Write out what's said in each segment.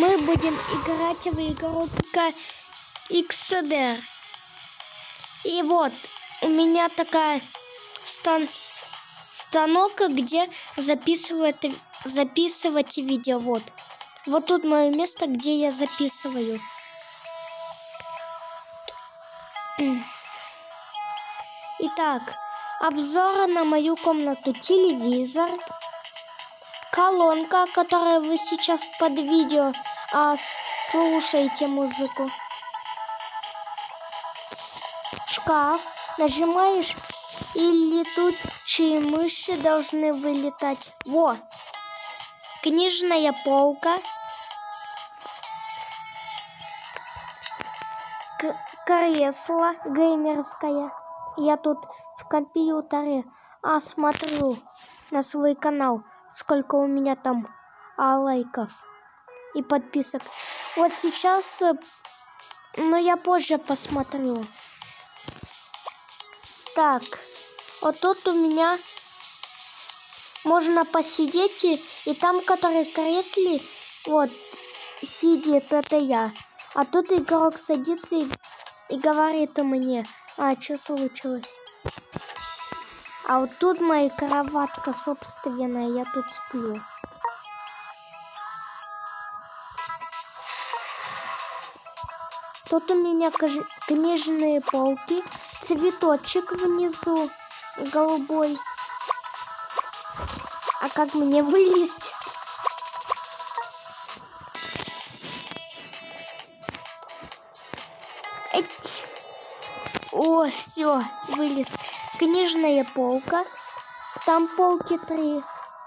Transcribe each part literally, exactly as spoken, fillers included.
мы будем играть в игру икс ди ар. И вот, у меня такая стан... станок, где записывать, записывать видео. Вот. Вот тут мое место, где я записываю. Итак, обзор на мою комнату: телевизор, колонка, которую вы сейчас под видео а, слушаете музыку, шкаф. Нажимаешь, и летучие мыши должны вылетать. Во! Книжная полка, К кресло геймерское. Я тут в компьютере а смотрю на свой канал, сколько у меня там а, лайков и подписок. Вот сейчас, но я позже посмотрю. Так, вот тут у меня можно посидеть, и, и там, который в кресле, вот, сидит, это я. А тут игрок садится и, и говорит мне: а, что случилось? А вот тут моя кроватка собственная, я тут сплю. Тут у меня книжные полки, цветочек внизу голубой. А как мне вылезть? Эть. О, все, вылез. Книжная полка. Там полки три.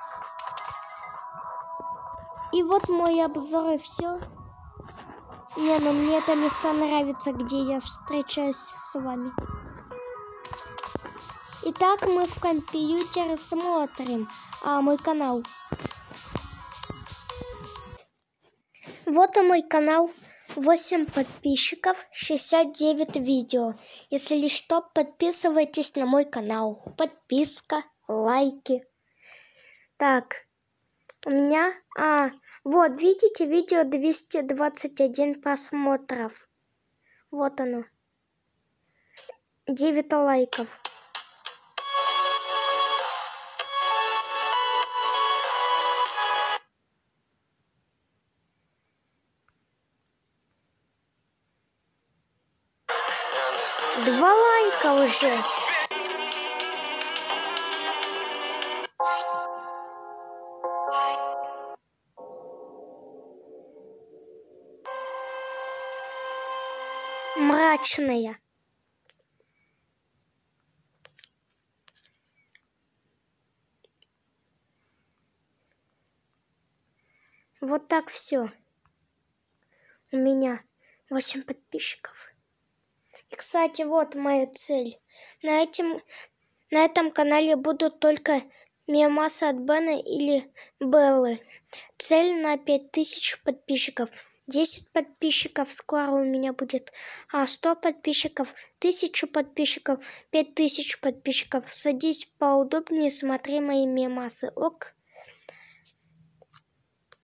И вот мой обзор, и все. Не, ну мне это место нравится, где я встречаюсь с вами. Итак, мы в компьютере смотрим а, мой канал. Вот и мой канал. восемь подписчиков, шестьдесят девять видео. Если что, подписывайтесь на мой канал. Подписка, лайки. Так, у меня... А, вот, видите, видео двести двадцать один просмотров. Вот оно. девять лайков. Два лайка уже. Мрачная. Вот так все. У меня восемь подписчиков. И, кстати, вот моя цель. На, этим, на этом канале будут только мемасы от Бена или Беллы. Цель на пять тысяч подписчиков. десять подписчиков скоро у меня будет. А сто подписчиков, тысячу подписчиков, пять тысяч подписчиков. Садись поудобнее, смотри мои мемасы. Ок.